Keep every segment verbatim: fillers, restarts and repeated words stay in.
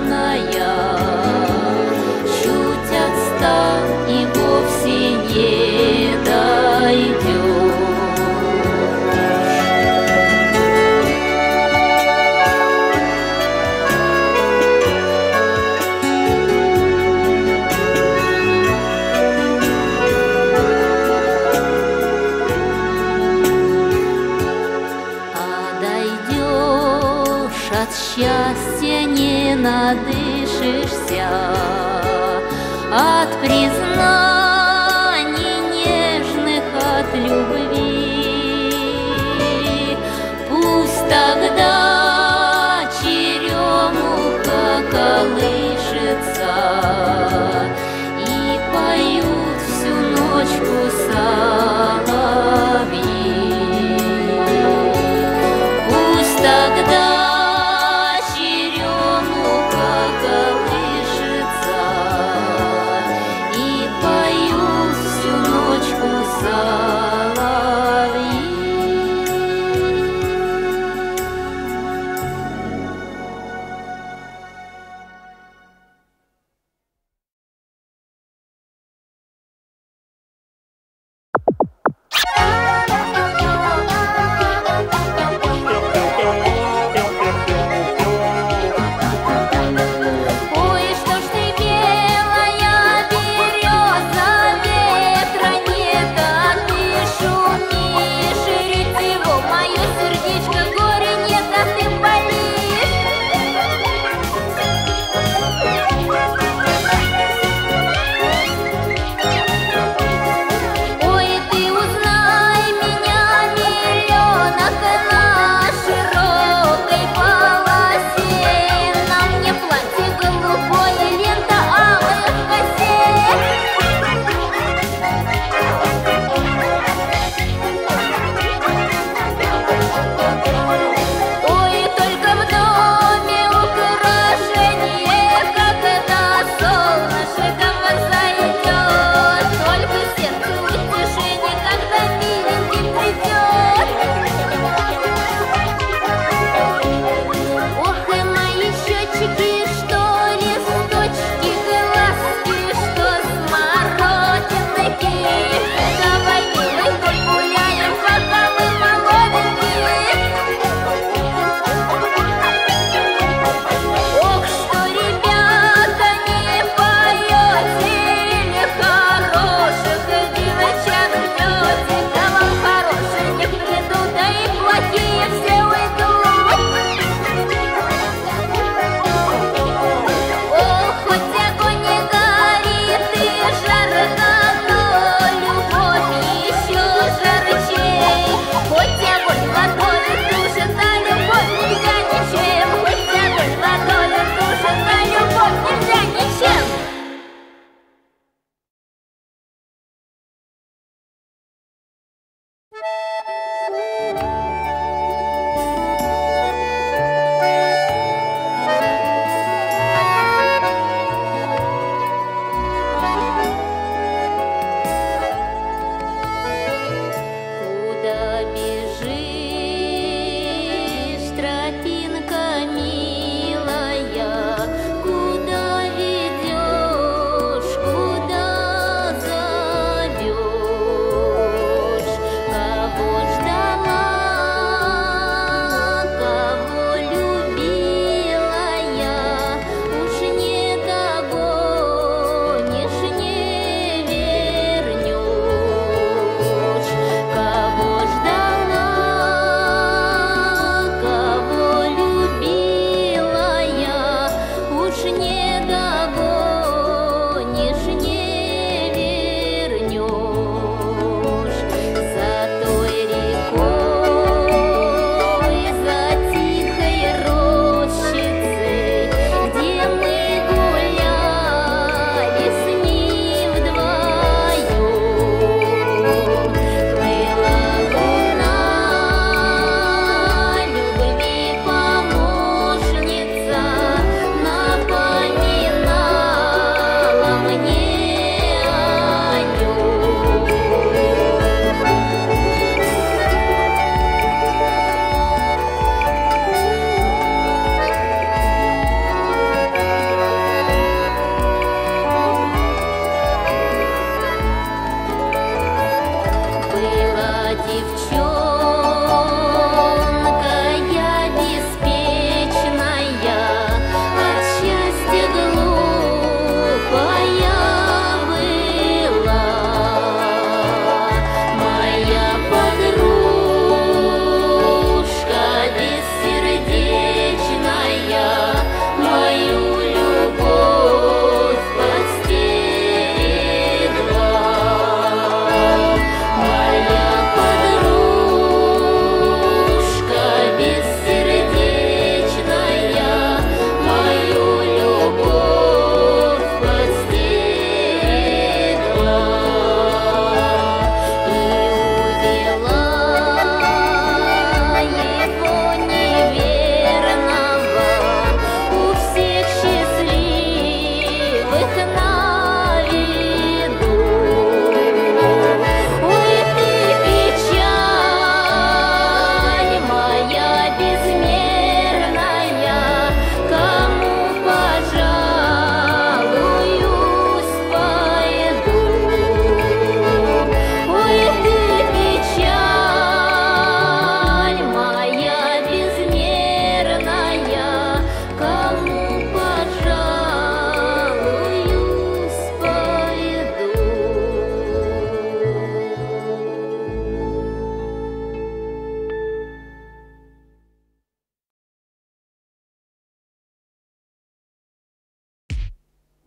чуть отстал и вовсе не дойдешь. От счастья не надышишься, от признаний нежных, от любви. Пусть тогда черемуха колышется и поют всю ночку соловьи. Пусть тогда Напои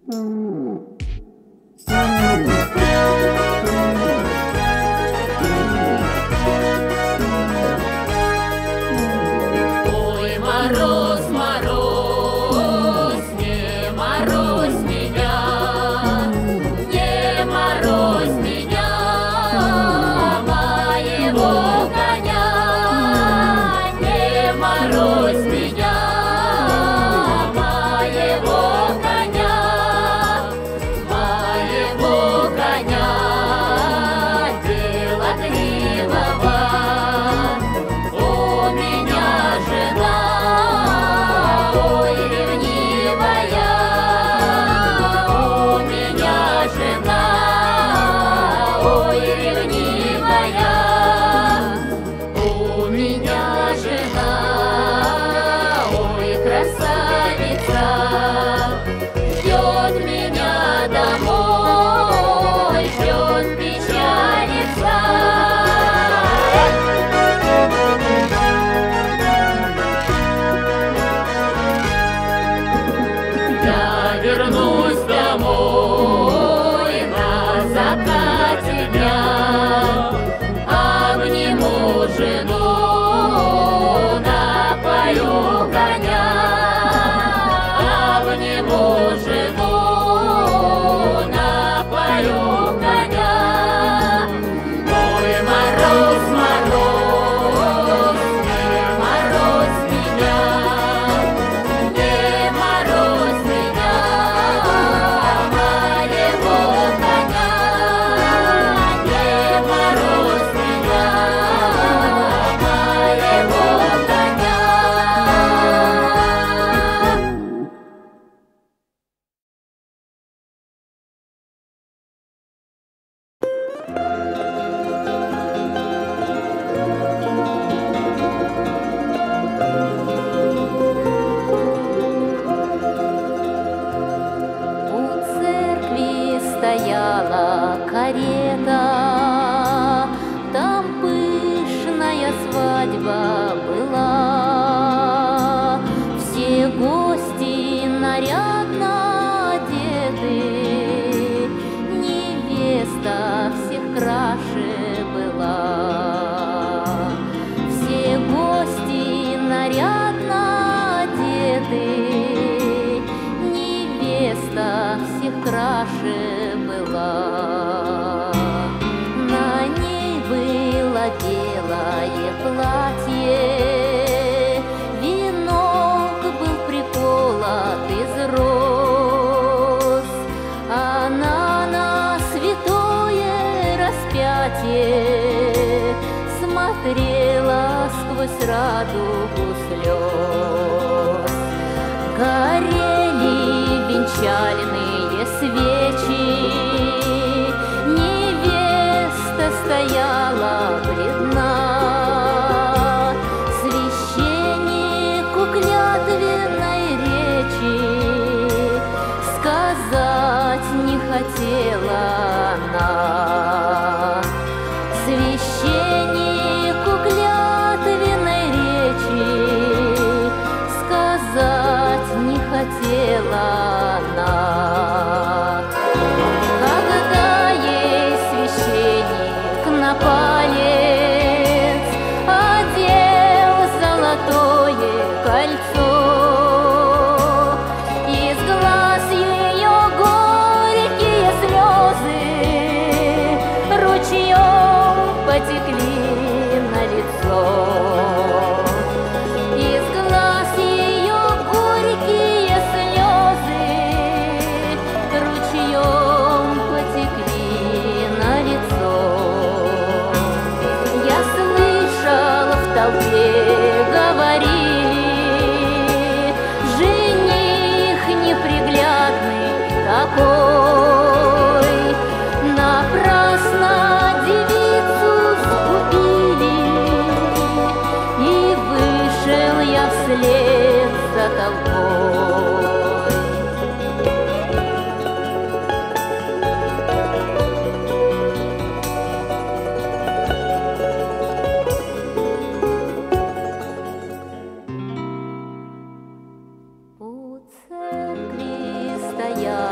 стояла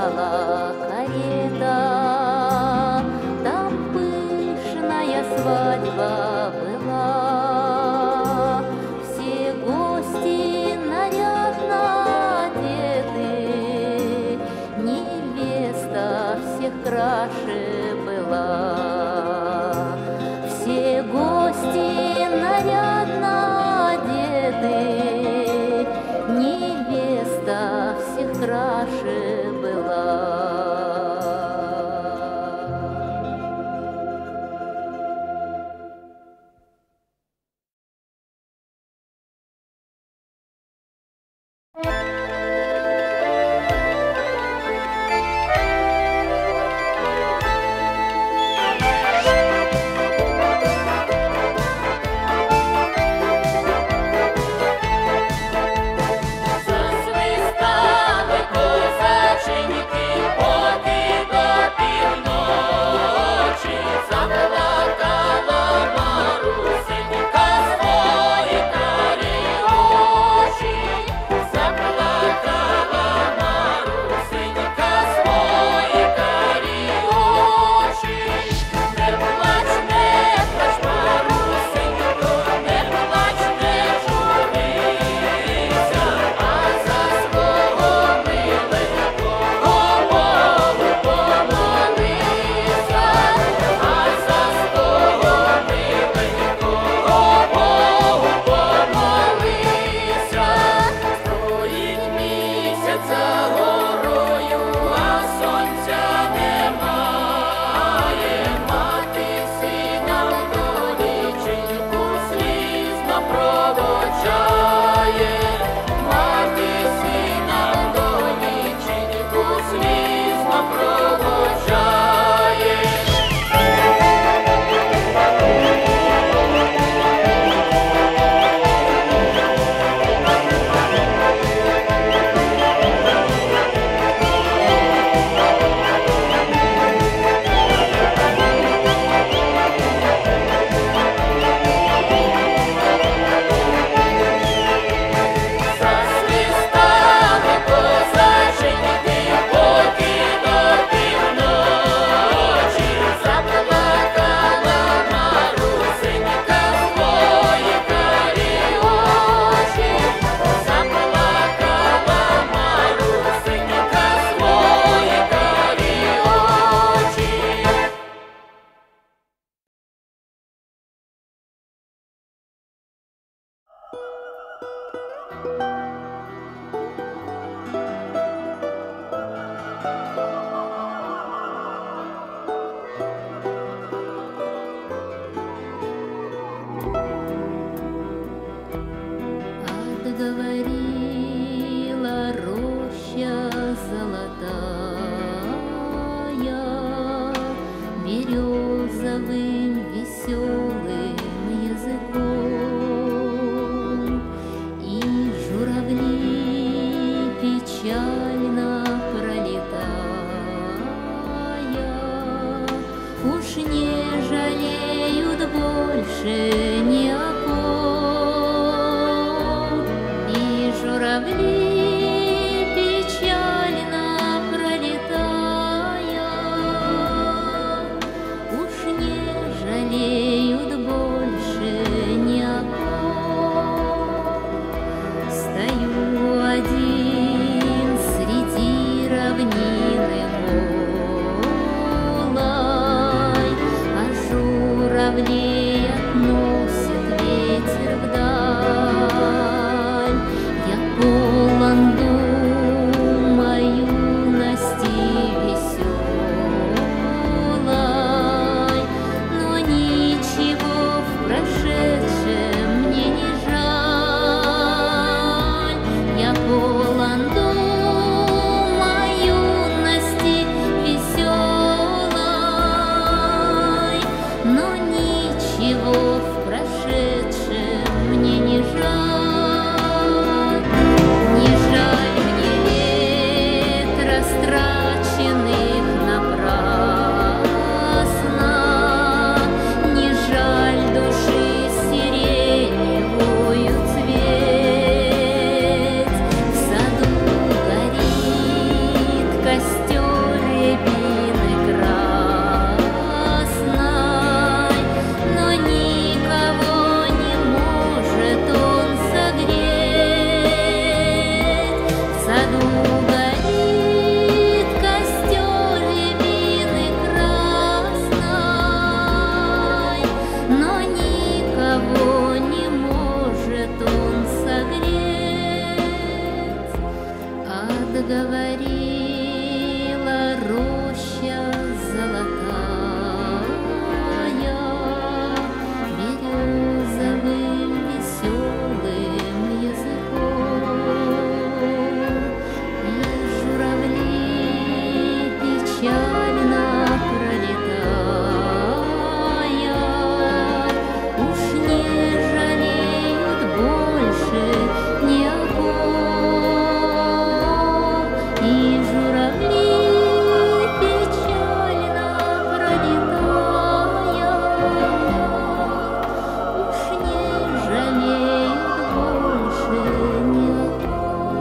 ехала карета, там пышная свадьба была. Все гости нарядно одеты, невеста всех краше была. Все гости нарядно одеты, невеста всех краше была. Засвистали козаченьки, поки до півночі, заплакала Марусенька свої карі очі, заплакала Марусенька свої карі очі. Не плач, не плач, Марусенько, не плач, не журися, а за свого миленького Богу помолися, а за свого миленького Богу помолися. Стоїть місяць за горою, а сонця немає. Мати сина в доніченьку слізно проводжає. Мати сина в доніченьку слізно проводжає. Засвистали козаченьки, поки до півночі, заплакала Марусенька свої карі очі, заплакала Марусенька свої карі очі. Отговорила роща золотая березовым веселым языком, и журавли печально пролетая уж не жалеют больше ни о ком. И журавли печально пролетая уж не жалеют больше ни о ком. Стою один среди равнины голой, а журавлей относит ветер вдаль. Я полон думой юности веселой, но ничего в прошедшем мне не жаль. Я полон думой юности и журавли печально пролетая, уж не жалеют больше никого.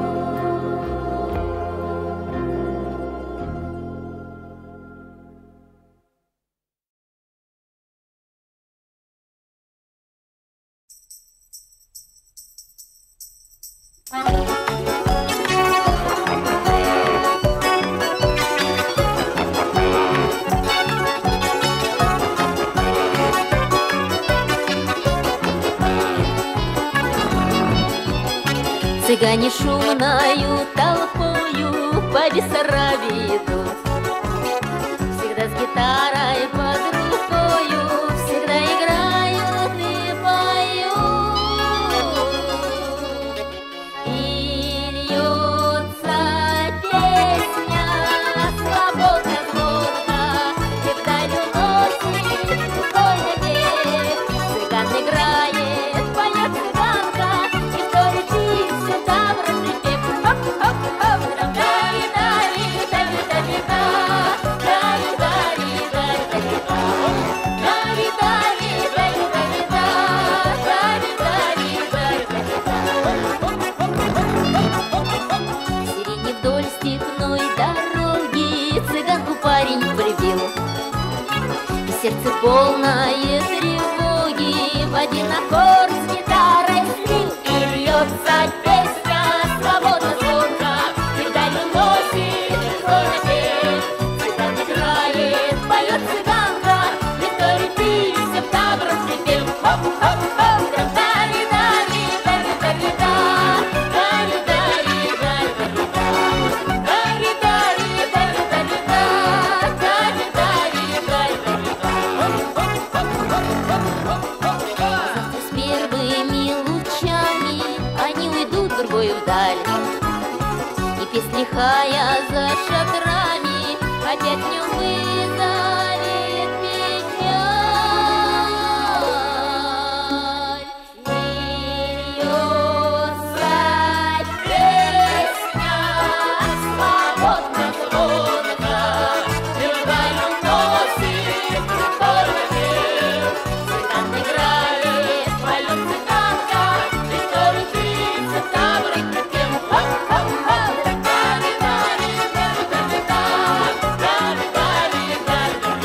Цыгане шумною толпою по Бессарабии идут, всегда с гитарой под рукою, всегда играют и поют. И льется песня свободно, звонко, и вдаль уносит только петь. Цыган играет, поет цыганка, и вторит им все там расприпев. Хоп-хоп-хоп, дари-дари-дари-дари-да, дари-дари-дари-дари-да, дари-дари-дари-дари-да, дари-дари-дари-дари-да. В середине вдоль степной дороги цыганку парень полюбил, и сердце полное тревоги в один аккорд с гитарой слил. И льется песня свободно, звонко, и вдаль уносит только петь. Цыган играет, поет цыганка, и вторит им всем там расприпев. Хоп-хоп-хоп, дари-дари-дари-дари-да, дари-дари-дари-дари-да, дари-дари-дари-дари-да, дари-дари-дари-дари-да. Завтра с первыми лучами они уйдут другой вдаль, и песнь лихая за шатрами опять в нем вызовет печаль. И льется песня свободно, звонко, и вдаль уносит только петь. Цыган играет, поет цыганка, и вторит им все там расприпев. Хоп-хоп-хоп, дари-дари-дари-дари-да, дари-дари-дари-дари-да,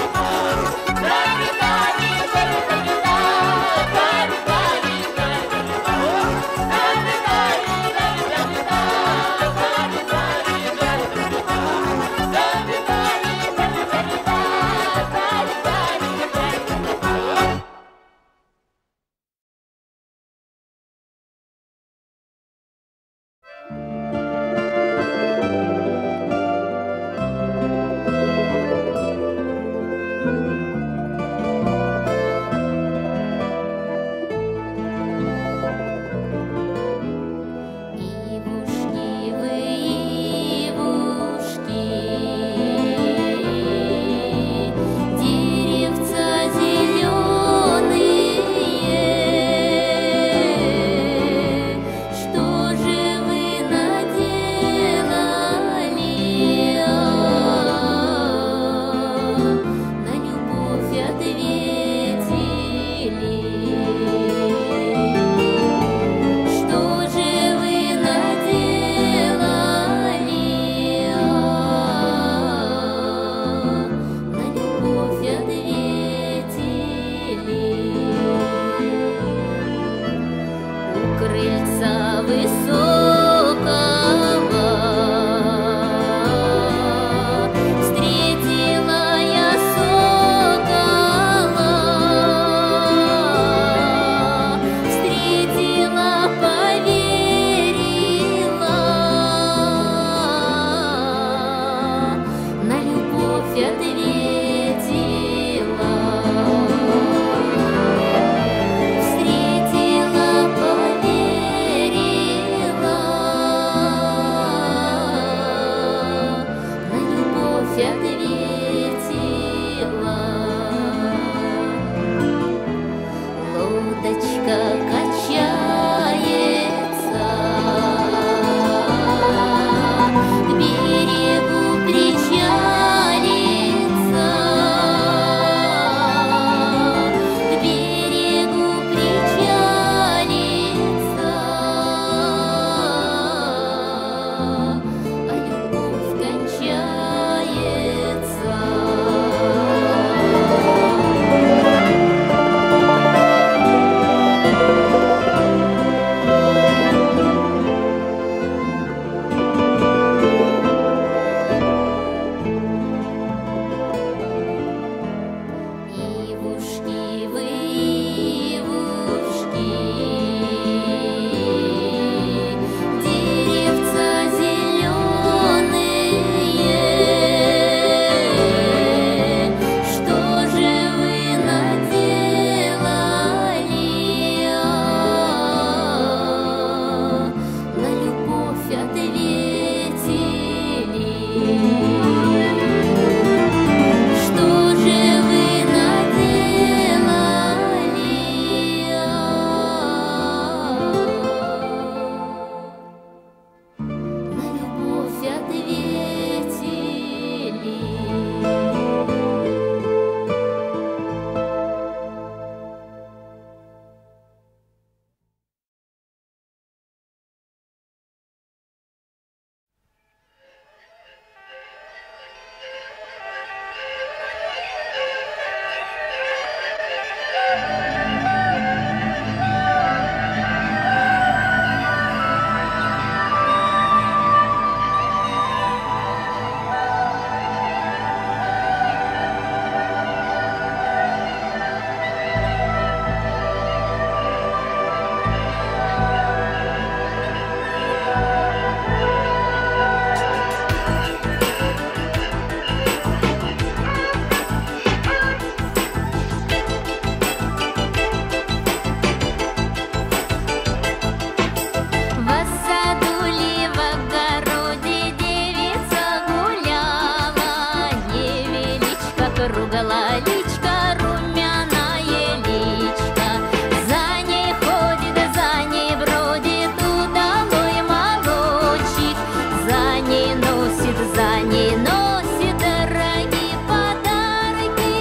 круглая личка, румяная личка. За ней ходит, за ней бродит удалой молодчик. За ней носит, за ней носит дорогие подарки.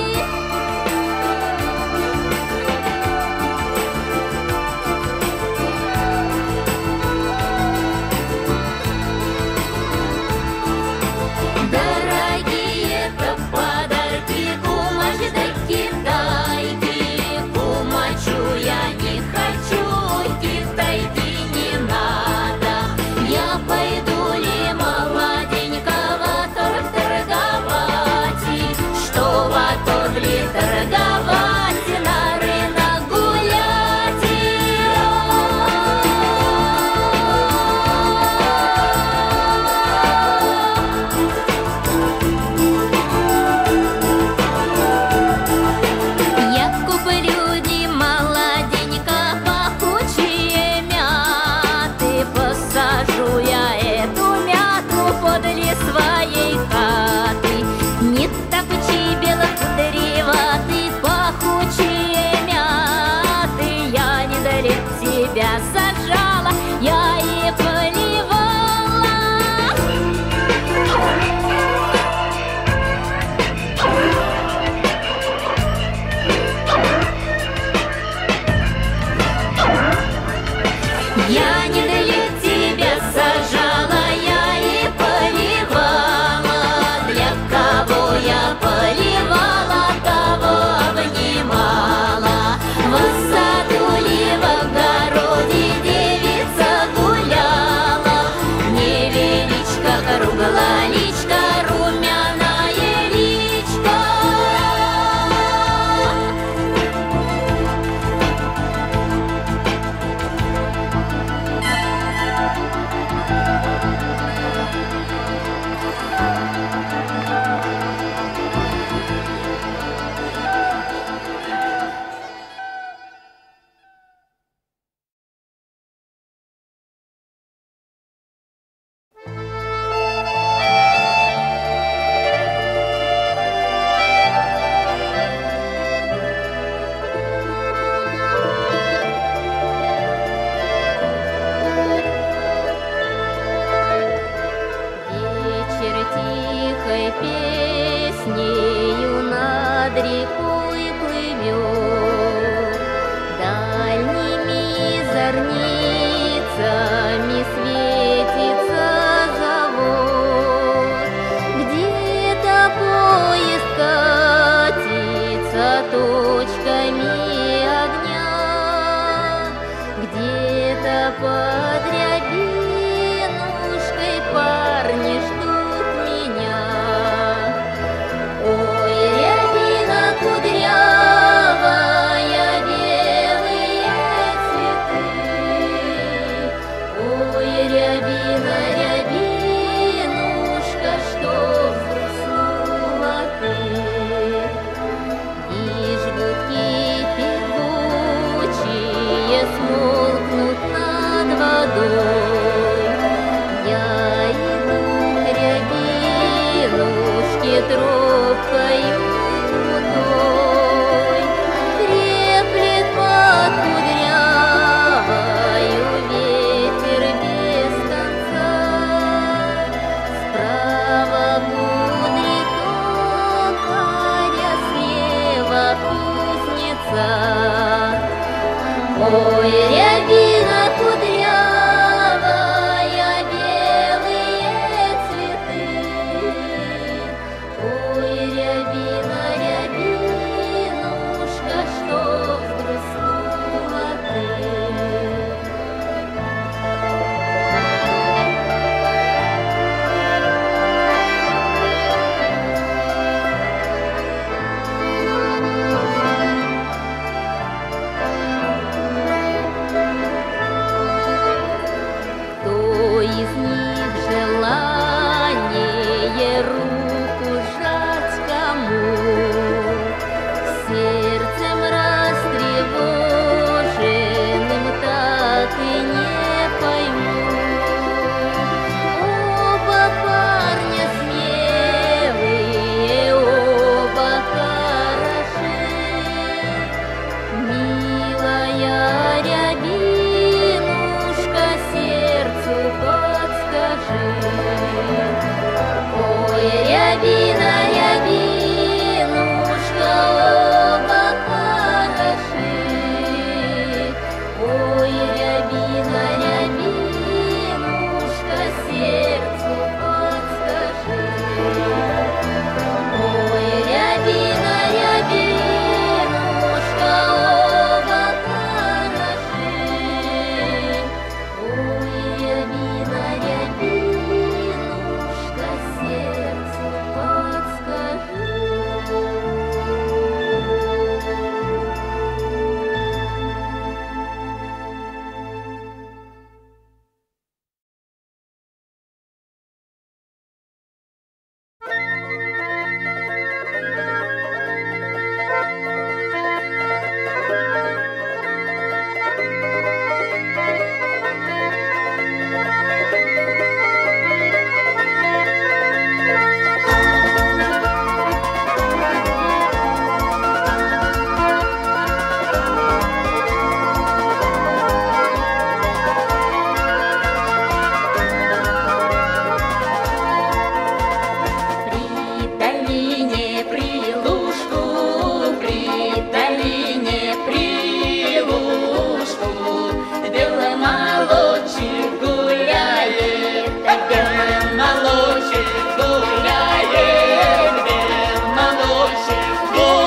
Дорогие-то подарки, кумочки да китайки. Кумачу я не хочу, китайки не надо. Я пойду ли молоденького торг торговать? И что во торг ли торговать, на рынок гулять? Я куплю ди молоденько пахучие мяты, посажу я эту мяту подле своей хаты. Не топчи белокудреваты, пахучие мяты, я не для тебя сажала, я и поливала. Я не для тебя сажала, я и поливала. Для кого я поливала, того обнимала. В саду ли в огороде девица гуляла. Невеличко, круглая личка, румяная личка. Вечер тихой песнею над рекой плывет, дальними зорницами светится завод. Где-то поезд катится точками огня, где-то под рябинушкой парни ждут меня. Ой, рябина кудрявая, белые цветы. Ой, рябина, рябинушка, что взросла ты. И жгутки певучие смолкнут над водой. Я иду к рябинушке тропкою крутой. Треплет под кудрявою ветер без конца. Справа будет токаря, слева кузнеца. Ой, рябина кудрявая, белые цветы. Ой, рябина, рябинушка, что взгрустнула ты. рябина, рябинушка, оба хороши. Ой, рябина, рябинушка, сердцу подскажи. Ой, рябина, рябинушка, оба хороши. Ой, рябина, рябинушка, сердцу подскажи. При долине прилушку, при долине прилушку, белый молочек гуляет, белый молочек гуляет, белый молочек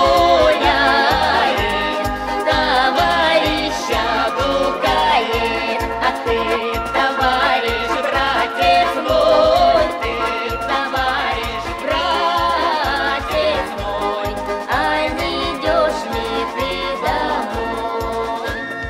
гуляет, товарища гукает, а ты, товарищ, братец мой, ты, товарищ, братец мой, А не идешь ли ты домой?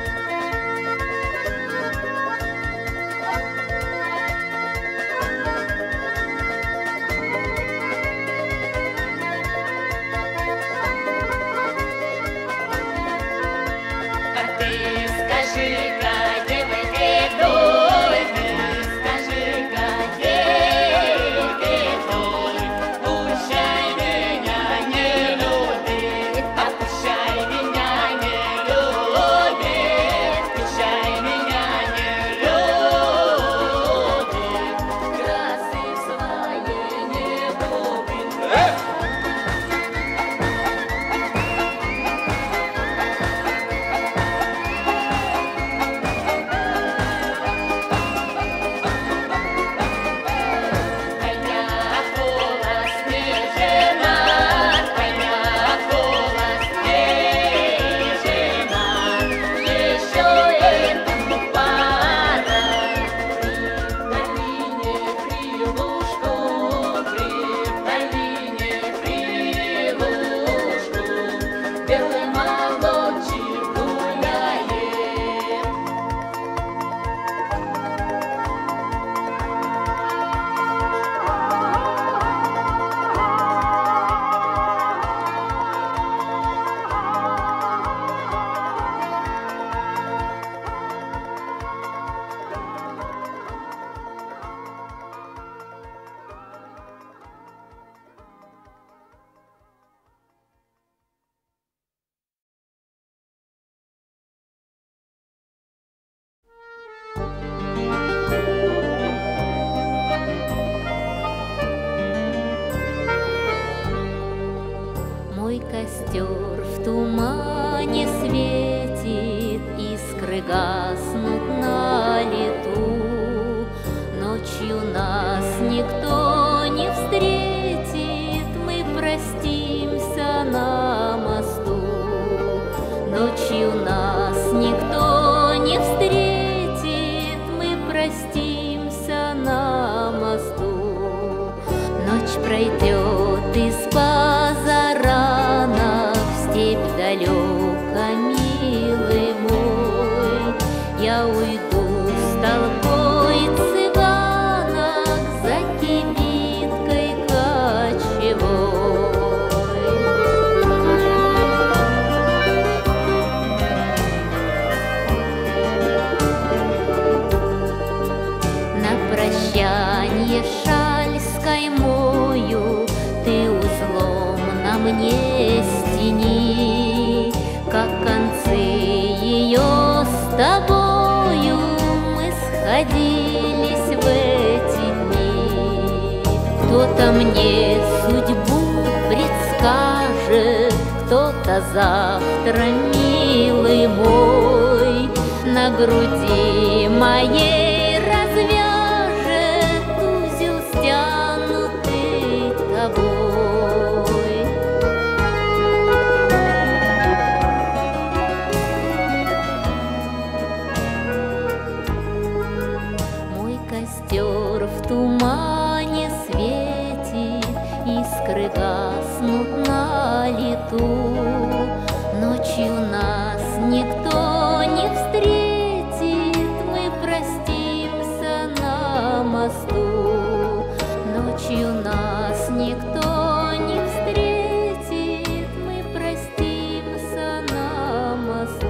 а ты скажи-ка, девочке той, ты скажи-ка, девочке той, пущай меня не любит, а пущай меня не любит, пущай меня не любит, красы своей не губит. Белый молочек гуляет. Мой костер в тумане светит, искры гаснут на лету. Ночью нас никто не встретит, мы простимся на мосту. Ночью нас никто не встретит, мы простимся на мосту. Ночь пройдет из позарана в степь далеко, милый мой. Я уйду с толпой цыганок за кибиткой кочевой. На прощанье шаль с каймою ты узлом на мне стени, как концы ее с тобою мы сходились в эти дни. Кто-то мне судьбу скажет кто-то завтра, милый мой, на груди моей развяжет узел, стянутый тобой. Мой костер в тумане светит, искры гаснут на лету. Ночью нас никто не встретит, мы простимся на мосту. Ночью нас никто не встретит, мы простимся на мосту.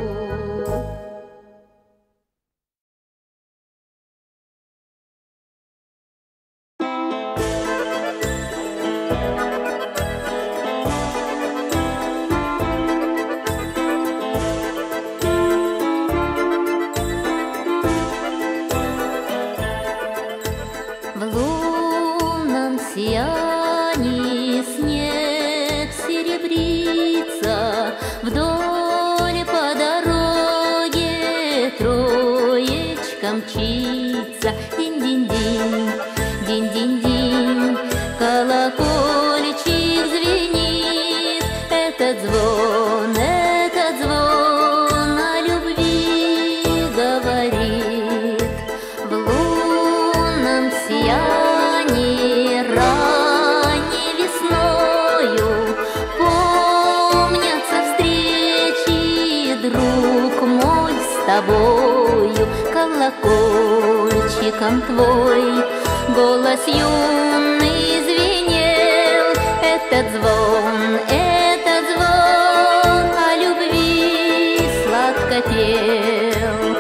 В лунном сиянии снег серебрится, вдоль по дороге троечка мчится. Динь-динь-динь, динь-динь-динь, колокольчик звенит. Этот звон, этот звон о любви говорит. В лунном сиянии ранней весною помнятся встречи, друг мой, с тобою. Колокольчиком твой голос юный звенел. Этот звон, этот звон о любви сладко пел.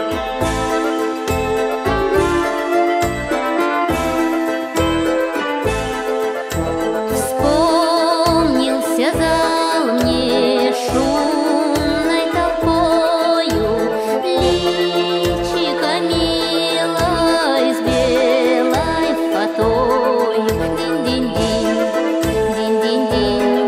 Вспомнился зал мне шумной толпою, личико милой с белой фатою. Динь-динь-динь, динь-динь-динь,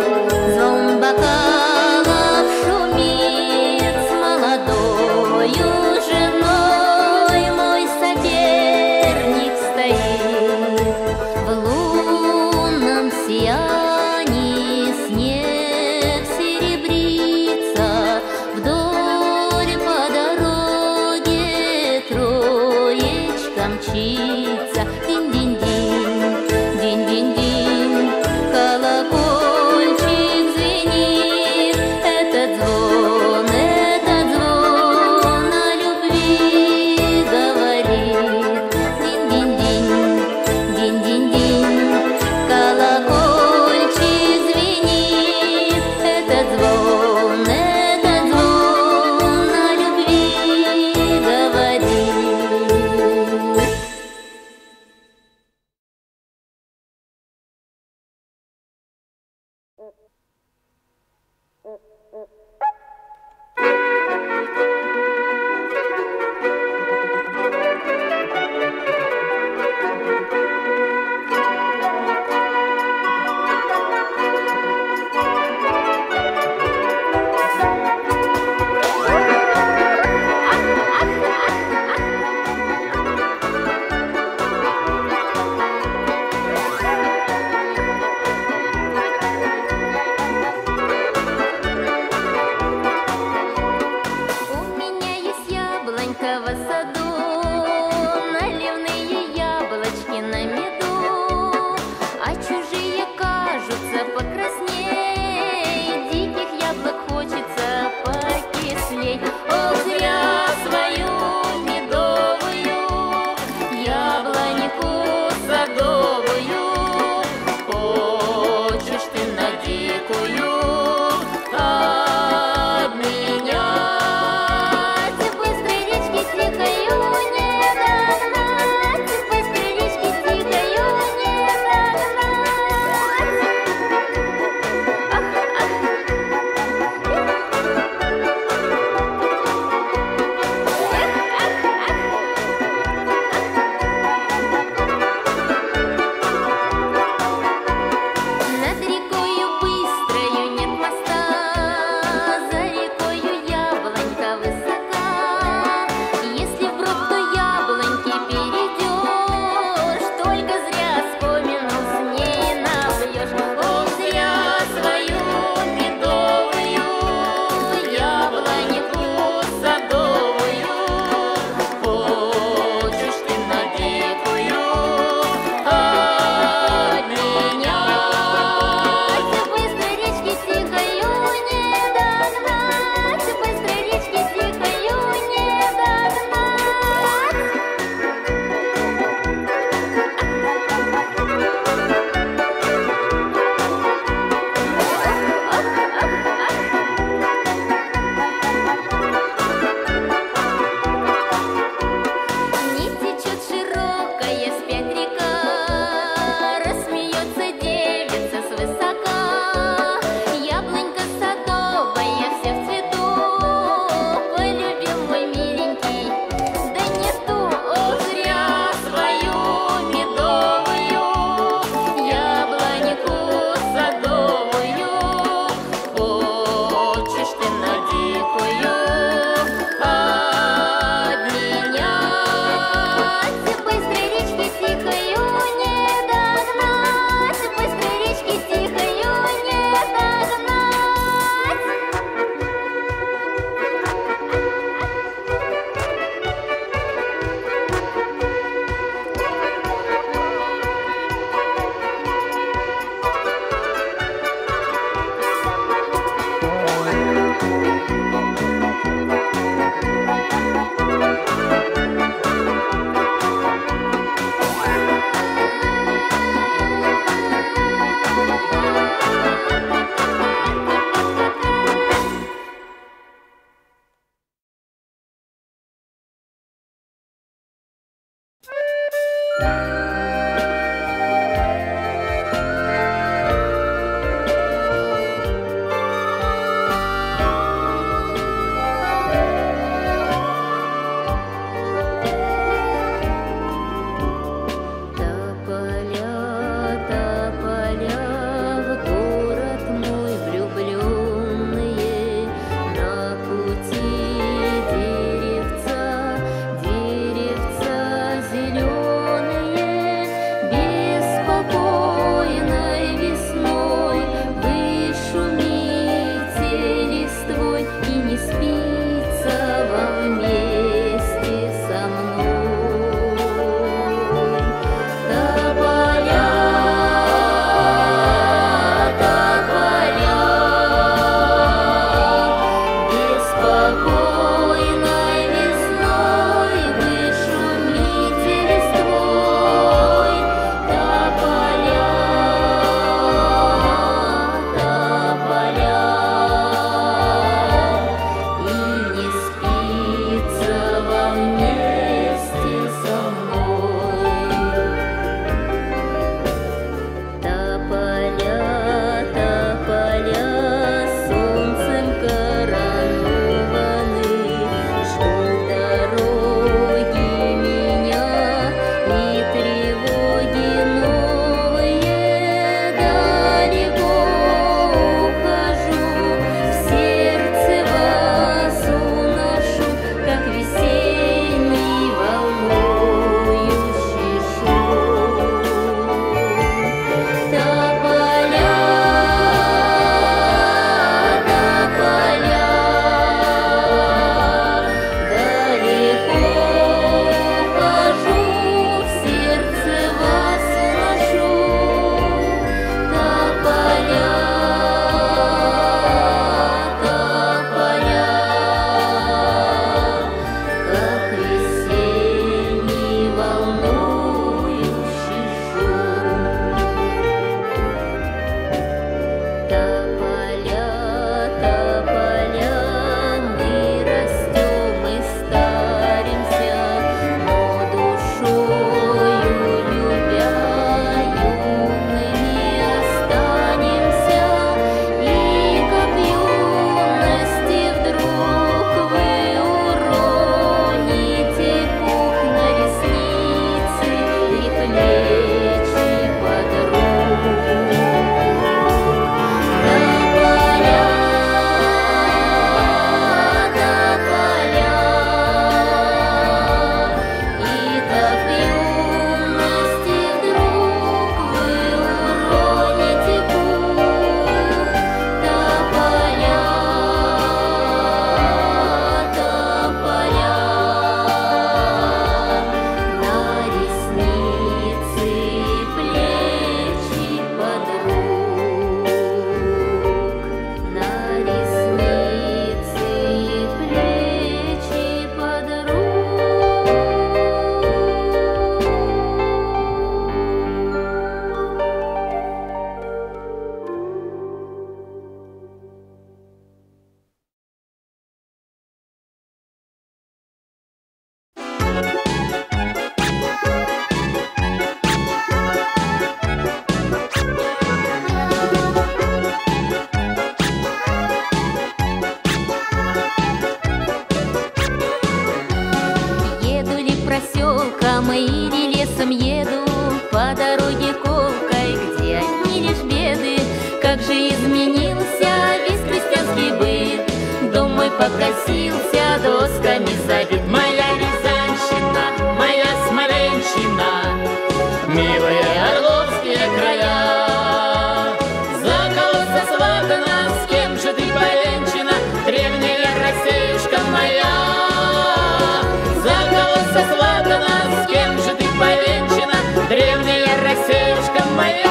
лишь беды. Как же изменился весь крестьянский быт, дом мой покосился, досками забит. Моя Рязанщина, моя Смоленщина, милые Орловские края. Заколоться сватана, с кем же ты повенчана, древняя Россиюшка моя. Заколоться сватана, с кем же ты повенчана, древняя Россиюшка моя.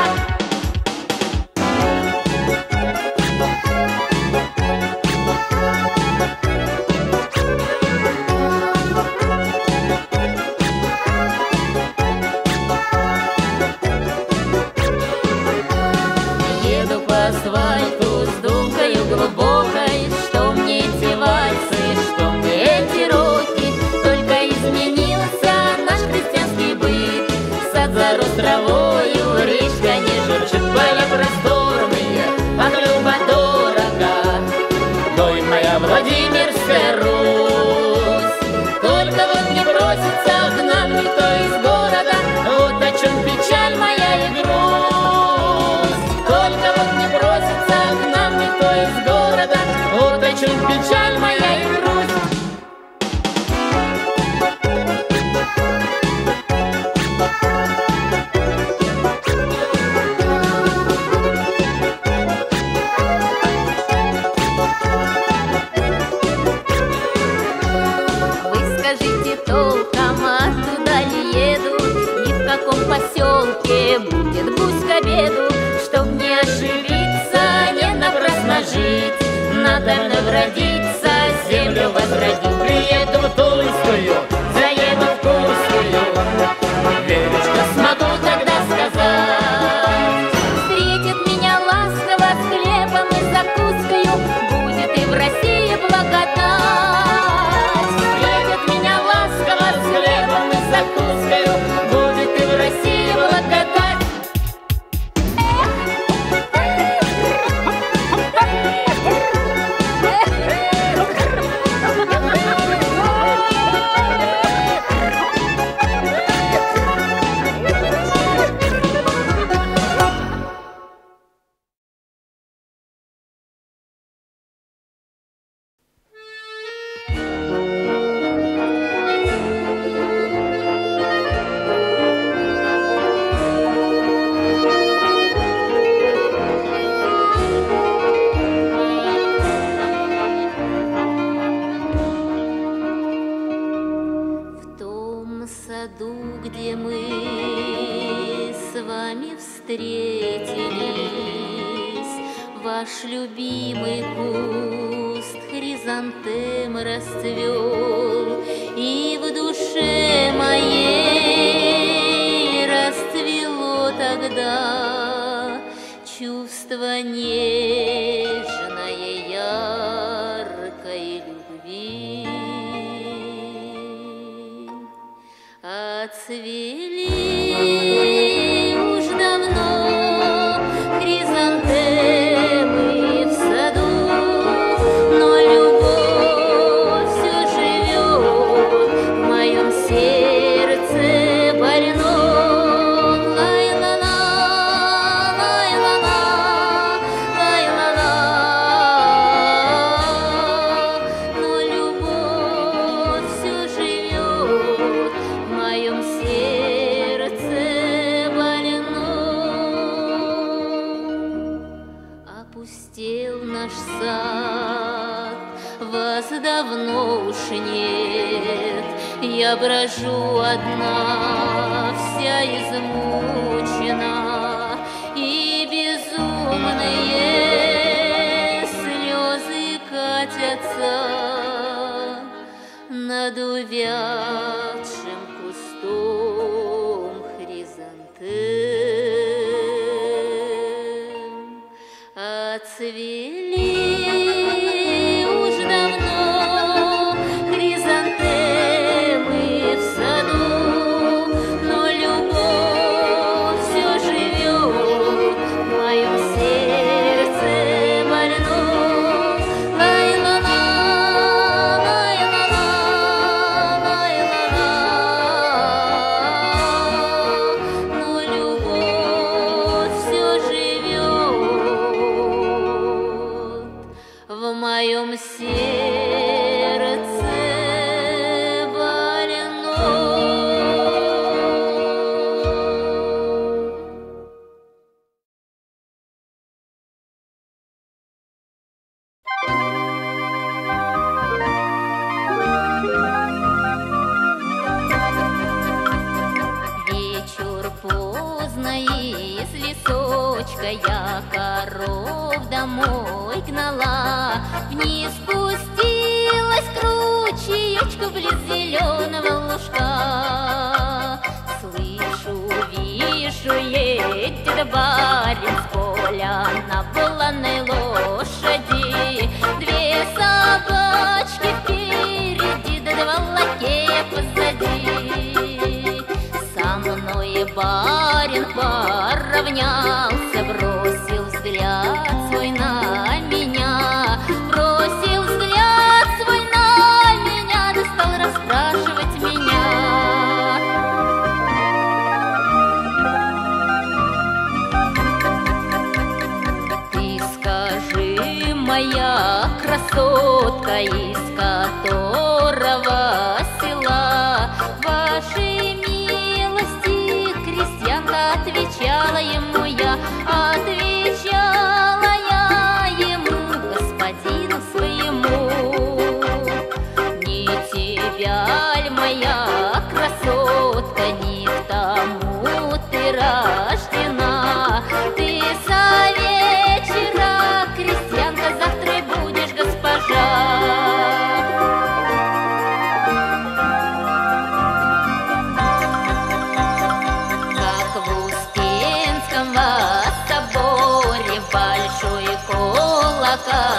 Еду по асфальту с думкою глубокой, что мне эти вальсы, что мне эти роки. Только изменился наш крестьянский быт, сад зарос травою, речка не журчит. Поля просторные, а хлеба дорого, ой, моя Владимирская Русь. Только вот не бросится к нам никто из города, вот о чем печаль моя и грусть. Только вот не бросится к нам никто из города, вот о чем печаль моя и грусть. Вы скажите толком, оттуда ли еду, и в каком поселке будет гусь к обеду. Чтоб не ошибиться, не напрасно жить, надо вновь родиться, землю возродить. Приеду в Тульскую, заеду в Курскую, Верочка, смогу тогда сказать. Встретит меня ласково с хлебом и закускою, будет и в России благодать. Встретит меня ласково с хлебом и закускою, будет и в России благодать. В том саду, где мы с вами встретились, ваш любимый куст хризантем расцвел, и в душе моей расцвело тогда чувство нежной яркой любви. Отцвели уж давно хризантемы в саду, но любовь все живет в моем сердце больном. Лай-ла-ла, лай-ла-ла, лай-ла-ла. Но любовь все живет в моем сердце больном. Опустел наш сад, вас давно уж нет. Я брожу одна, вся измучена, и безумные слезы катятся над увядшим кустом хризантем. Отцвели уж давно хризантемы в саду, но любовь все живет в моем сердце больном. Лай-ла-ла, лай-ла-ла, лай-ла-ла. Но любовь все живет Только я коров домой гнала, вниз спустилась к ручеечку близ зеленого лужка. Слышу, вижу, едет барин с поля на буланой лошади. Две собачки впереди, да два лакея позади. Со мной барин поравнялся, бросил взгляд свой на меня, бросил взгляд свой на меня, да стал расспрашивать меня. Ты скажи, моя красотка, из которого села вашей милости крестьянка? Отвечала ему я, отвечала я ему, господину своему. Не тебя ль, моя красотка, не к тому ты рождена? Ты со вечера крестьянка, завтра будешь госпожа. Соборе большой колокол